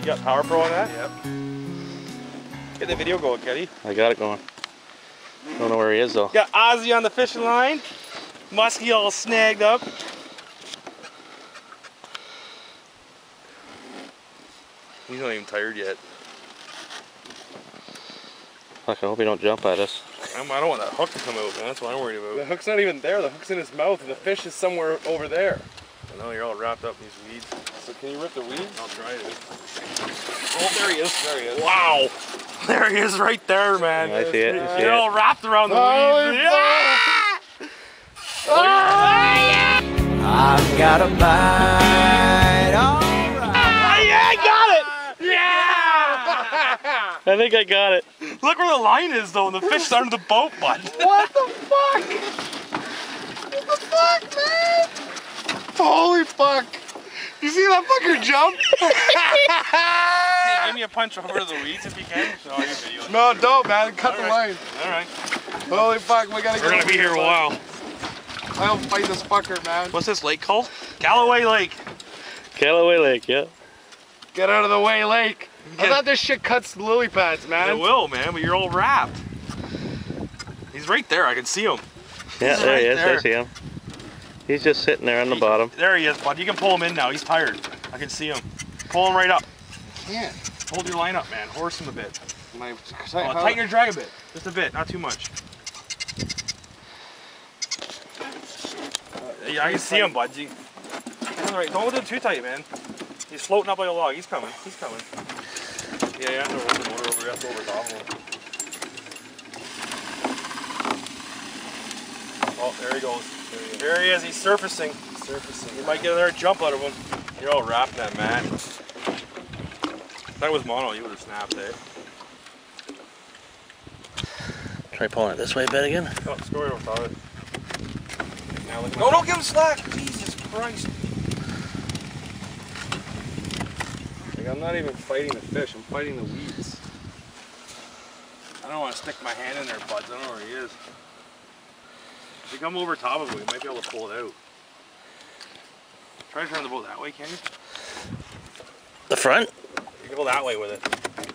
You got Power Pro on that? Yep. Get the video going, Kenny. I got it going. Don't know where he is though. Got Ozzy on the fishing line. Muskie all snagged up. He's not even tired yet. Fuck, I hope he don't jump at us. I don't want that hook to come out, man. That's what I'm worried about. The hook's not even there. The hook's in his mouth, and the fish is somewhere over there. I know you're all wrapped up in these weeds. So can you rip the weeds? I'll try to. Oh, there he is. There he is. Wow. There he is right there, man. I see it. You're all wrapped around the weeds. Yeah! I've got a bite. All right. Yeah, I got it. Yeah! I think I got it. Look where the line is, though, and the fish's under the boat, bud. What the fuck? What the fuck, man? Holy fuck. You see that fucker jump? Hey, give me a punch over to the weeds if you can. No, you're videoing. No, don't, man. Cut the line. Alright. Holy fuck, we gotta We're gonna be here a while. I'll fight this fucker, man. What's this lake called? Galloway Lake. Galloway Lake, yeah. Get out of the way, Lake. I thought this shit cuts lily pads, man. It will, man, but you're all wrapped. He's right there. I can see him. Yeah, there he is. there. I see him. He's just sitting there on the bottom. There he is, bud. You can pull him in now. He's tired. I can see him. Pull him right up. Can't. Hold your line up, man. Horse him a bit. Tighten your drag a bit. Just a bit, not too much. Yeah, I can see him, bud. Right. Don't do it too tight, man. He's floating up like a log. He's coming. He's coming. Yeah, you have to roll the motor over. You have to over top of him. Oh, there he goes. There he is. He's surfacing. You might get another jump out of him. You're all wrapped in that mat. If that was mono, you would have snapped, eh? Try pulling it this way a bit again. Oh, score over top of it. Now look. No, don't give him slack! Jesus Christ. Like, I'm not even fighting the fish, I'm fighting the weeds. I don't want to stick my hand in there, buds. I don't know where he is. If you come over top of him, we might be able to pull it out. Try to turn the boat that way, can you? The front? You can go that way with it.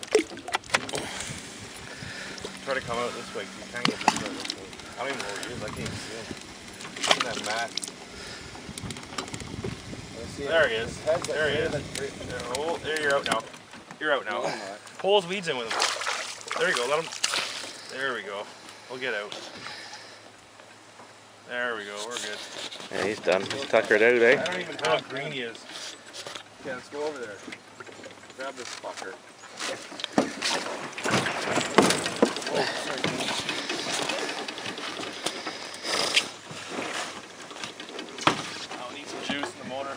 Try to come out this way, because you can't get this way. I don't even know where he is. I can't even see him. He's in that mat. There he is. There he is. Oh, there you're out now. You're out now. Pull his weeds in with him. There you go. Let him. There we go. We'll get out. There we go. We're good. Yeah, he's done. He's tuckered out, eh? I don't even know how green he is. Okay, let's go over there. Grab this fucker. Oh, sorry. I'll need some juice in the motor.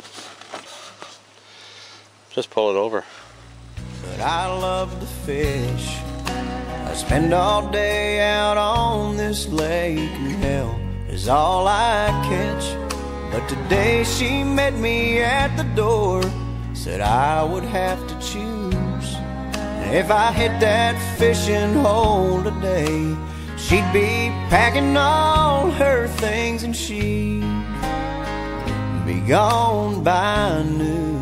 Just pull it over. But I love to fish. I spend all day out on this lake, and hell is all I catch. But today she met me at the door, said I would have to choose. And if I hit that fishing hole today, she'd be packing all her things and she'd be gone by noon.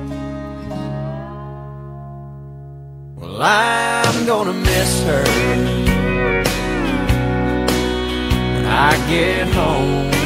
Well, I'm gonna miss her when I get home.